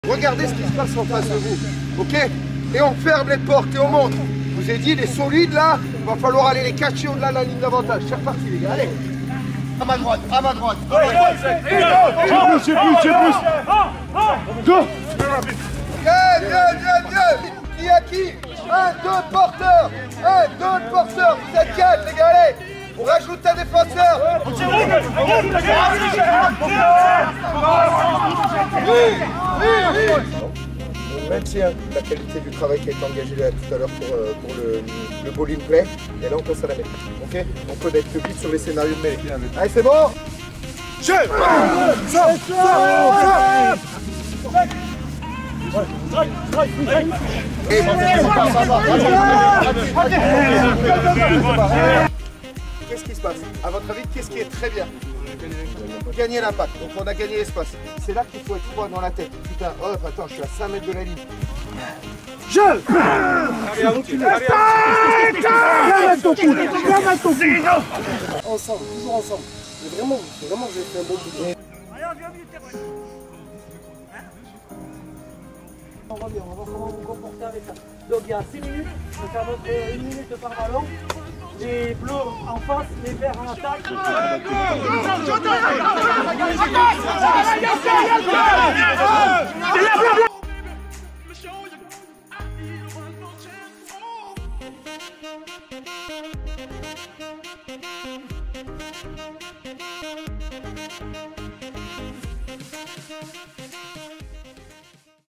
Regardez ce qui se passe en face de vous, ok? Et on ferme les portes et on monte. Je vous ai dit, les solides là, il va falloir aller les cacher au-delà de la ligne d'avantage. C'est reparti les gars, allez. À ma droite, à ma droite. J'ai plus. Go. Bien. Qui a qui? Un, deux porteurs. Vous êtes quatre les gars, allez. On rajoute un défenseur. On maintient la qualité du travail qui a été engagé là, tout à l'heure pour le bowling play. Et là on passe à la mêlée. Ok? On connecte vite sur les scénarios de mêlée. Allez c'est bon? Qu'est-ce qui se passe? À votre avis, qu'est-ce qui est très bien? Gagner l'impact, donc on a gagné l'espace. C'est là qu'il faut être froid dans la tête. Putain, hop, attends, je suis à 5 mètres de la ligne. Ensemble, toujours ensemble. Mais vraiment, j'ai fait un bon boulot. On va voir comment vous comportez avec ça. Donc il y a 6 minutes, on va faire notre 1 minute par ballon. Les bleus en face, les verts en attaque.